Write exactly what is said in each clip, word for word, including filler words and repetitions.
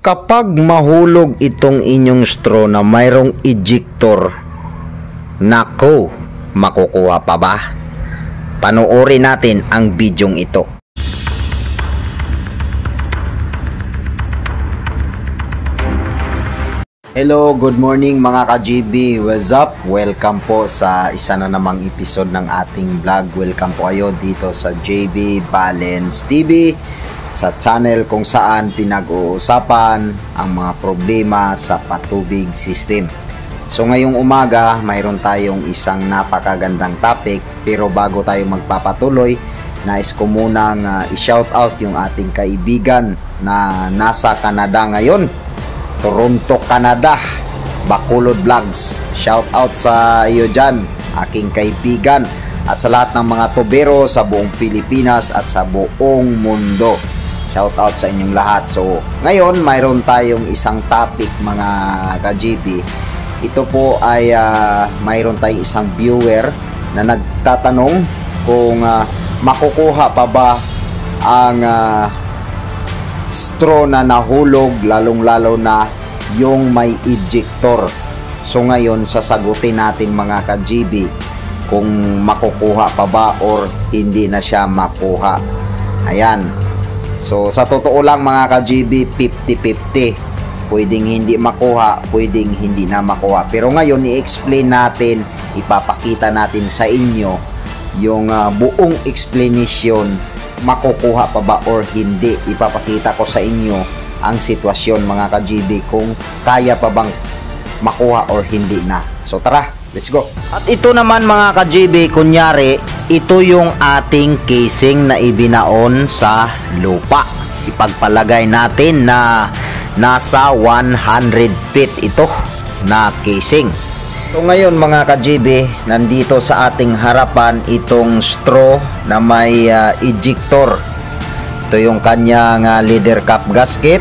Kapag mahulog itong inyong straw na mayroong ejector, nako, makukuha pa ba? Panoorin natin ang bidyong ito. Hello, good morning mga ka-G B. What's up? Welcome po sa isa na namang episode ng ating vlog. Welcome po kayo dito sa J B Balance T V, sa channel kung saan pinag-uusapan ang mga problema sa patubig system. So ngayong umaga, mayroon tayong isang napakagandang topic, pero bago tayo magpapatuloy, nais ko munang uh, i-shout out yung ating kaibigan na nasa Canada ngayon, Toronto, Canada, Bacolod Vlogs. Shout out sa iyo dyan, aking kaibigan, at sa lahat ng mga tubero sa buong Pilipinas at sa buong mundo. Shout out sa inyong lahat. So, ngayon mayroon tayong isang topic mga ka-G B. Ito po ay uh, mayroon tayong isang viewer na nagtatanong kung uh, makukuha pa ba ang uh, straw na nahulog, lalong-lalo na yung may ejector. So, ngayon sasagutin natin mga ka-G B kung makukuha pa ba or hindi na siya makuha. Ayan. So, sa totoo lang mga ka-G B, fifty fifty. Pwedeng hindi makuha, pwedeng hindi na makuha. Pero ngayon, i-explain natin, ipapakita natin sa inyo yung uh, buong explanation, makukuha pa ba or hindi. Ipapakita ko sa inyo ang sitwasyon mga ka-G B kung kaya pa bang makuha or hindi na. So, tara, let's go. At ito naman mga ka-G B, kunyari, ito yung ating casing na ibinaon sa lupa. Ipagpalagay natin na nasa one hundred feet ito na casing. So ngayon mga ka-G B, nandito sa ating harapan itong straw na may uh, ejector. Ito yung kanyang uh, leader cap gasket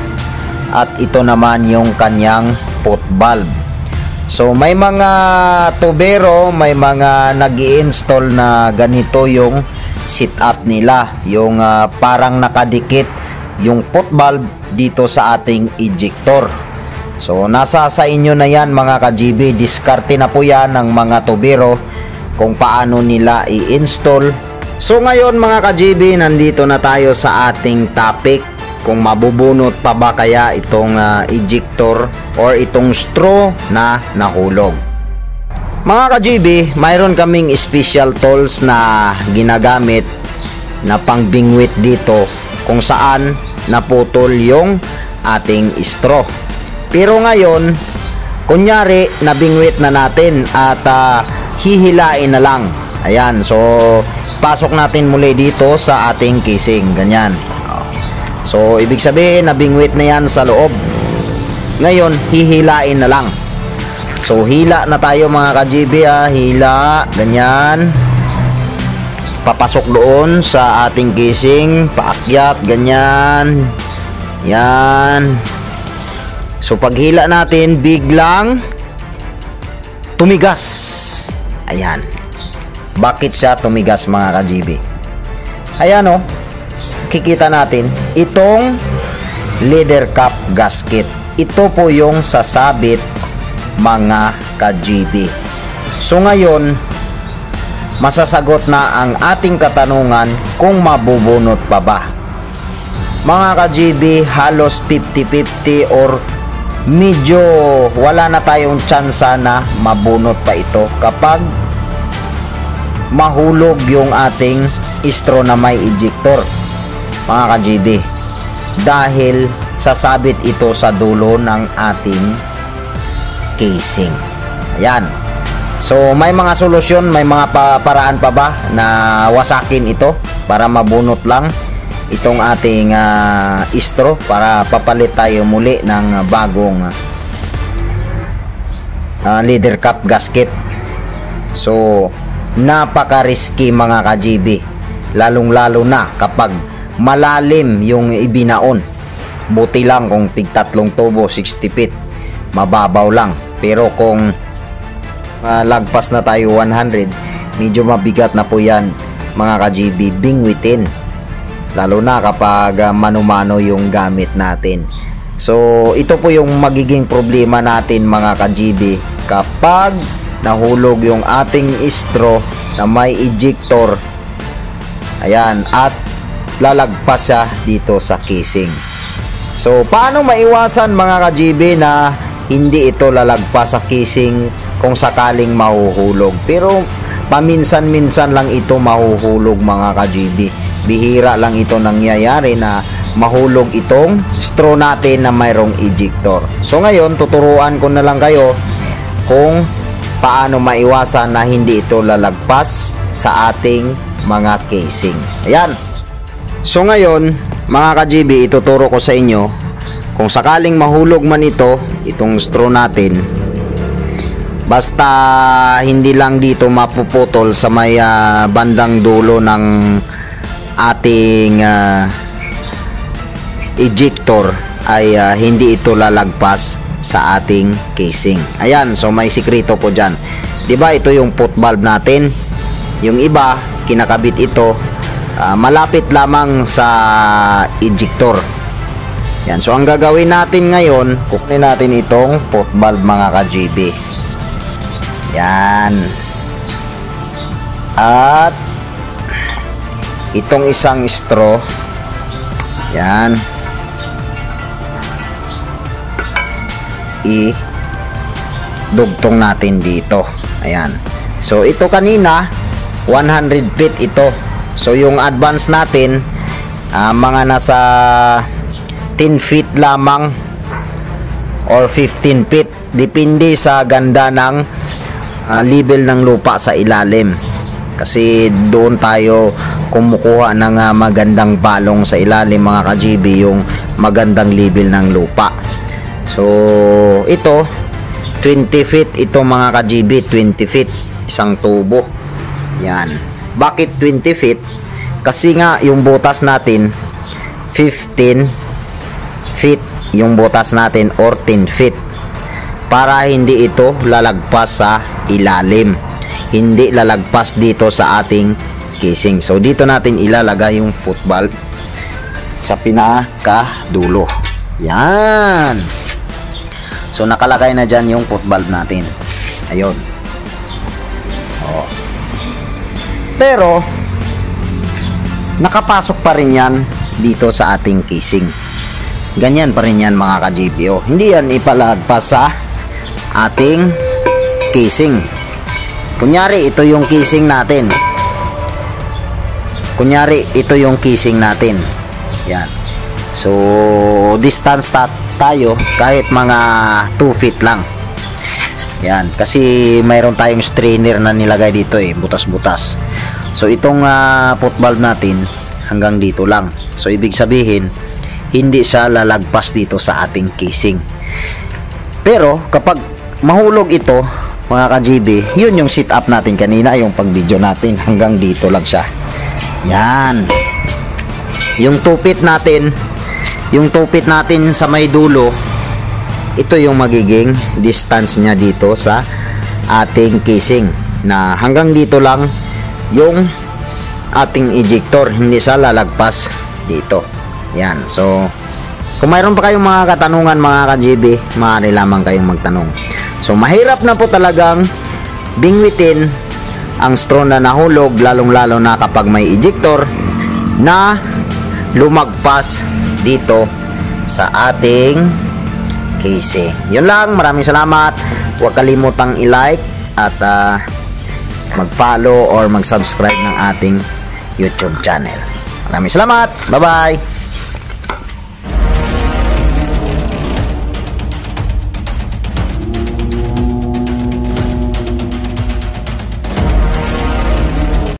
at ito naman yung kanyang pot valve. So may mga tubero, may mga nag-i-install na ganito yung setup nila, yung uh, parang nakadikit yung pot valve dito sa ating ejector. So nasa sa inyo na yan mga ka-G B, diskarte na po yan ng mga tubero kung paano nila i-install. So ngayon mga ka-G B, nandito na tayo sa ating topic, kung mabubunot pa ba kaya itong uh, ejector or itong straw na nahulog. Mga ka-G B, mayroon kaming special tools na ginagamit na pangbingwit dito kung saan naputol yung ating straw. Pero ngayon, kunyari nabingwit na natin at uh, hihilain na lang. Ayan, so pasok natin muli dito sa ating casing, ganyan. So, ibig sabihin, nabingwit na yan sa loob. Ngayon, hihilain na lang. So, hila na tayo mga ka-G B, ah. Hila, ganyan. Papasok doon sa ating casing, paakyat, ganyan. Yan. So, paghila natin, biglang tumigas. Ayan. Bakit siya tumigas mga ka-G B? Ayan o. Oh. Kikita natin itong leader cap gasket. Ito po yung sasabit mga ka-G B. So ngayon, masasagot na ang ating katanungan kung mabubunot pa ba. Mga ka-G B, halos fifty fifty or medyo wala na tayong tsansa na mabunot pa ito kapag mahulog yung ating straw na may ejector. Mga ka-G B, dahil sasabit ito sa dulo ng ating casing. Ayan. So may mga solusyon, may mga pa paraan pa ba na wasakin ito para mabunot lang itong ating uh, straw para papalit tayo muli ng bagong uh, leader cap gasket. So napaka-risky mga ka-G B, lalong-lalo na kapag malalim yung ibinaon. Buti lang kung tigtatlong tubo, sixty feet, mababaw lang. Pero kung uh, lagpas na tayo one hundred, medyo mabigat na po yan mga ka-G B, bingwitin. Lalo na kapag uh, mano-mano yung gamit natin. So ito po yung magiging problema natin mga ka-G B kapag nahulog yung ating straw na may ejector. Ayan, at lalagpas siya dito sa casing. So paano maiwasan mga ka-G B na hindi ito lalagpas sa casing kung sakaling mahuhulog? Pero paminsan-minsan lang ito mahuhulog mga ka-G B. Bihira lang ito nangyayari na mahulog itong straw natin na mayroong ejector. So ngayon tuturuan ko na lang kayo kung paano maiwasan na hindi ito lalagpas sa ating mga casing. Ayan. So ngayon mga ka-G B, ituturo ko sa inyo kung sakaling mahulog man ito, itong straw natin, basta hindi lang dito mapuputol sa may uh, bandang dulo ng ating uh, ejector, ay uh, hindi ito lalagpas sa ating casing. Ayan, so may sikreto po dyan. Diba ito yung put valve natin, yung iba kinakabit ito uh, malapit lamang sa ejector. Yan, so ang gagawin natin ngayon, kukunin natin itong put valve mga ka-G B. Yan. At itong isang straw, yan, i-dugtong natin dito. Ayan. So ito kanina one hundred feet ito. So yung advance natin uh, mga nasa ten feet lamang or fifteen feet, depende sa ganda ng uh, level ng lupa sa ilalim. Kasi doon tayo kumukuha ng uh, magandang balong sa ilalim mga ka-G B, yung magandang level ng lupa. So ito twenty feet ito mga ka-G B, twenty feet isang tubo. Yan. Bakit twenty feet? Kasi nga yung butas natin fifteen feet yung butas natin or ten feet, para hindi ito lalagpas sa ilalim, hindi lalagpas dito sa ating casing. So dito natin ilalagay yung foot valve sa pinakadulo. Yan. So nakalagay na dyan yung foot valve natin. Ayun. Oh. Pero nakapasok pa rin yan dito sa ating casing. Ganyan pa rin yan mga ka-G B. Oh, hindi yan ipalagpas sa ating casing. Kunyari ito yung casing natin. Kunyari ito yung casing natin. Yan. So distance ta tayo kahit mga two feet lang. Yan, kasi mayroon tayong strainer na nilagay dito eh, butas-butas. So itong uh, foot valve natin hanggang dito lang. So ibig sabihin hindi siya lalagpas dito sa ating casing. Pero kapag mahulog ito mga ka-G B, yun yung sit up natin kanina, yung pag video natin, hanggang dito lang siya. Yan. Yung tupit natin, yung tupit natin sa may dulo, ito yung magiging distance niya dito sa ating casing, na hanggang dito lang yung ating ejector, hindi siya lalagpas dito. Yan. So kung mayroon pa kayong mga katanungan mga ka-G B, maaari lamang kayong magtanong. So mahirap na po talagang bingwitin ang straw na nahulog, lalong lalo na kapag may ejector na lumagpas dito sa ating casing. Yun lang, maraming salamat. Huwag kalimutang i-like at uh, mag-follow or mag-subscribe ng ating YouTube channel. Maraming salamat. Bye-bye.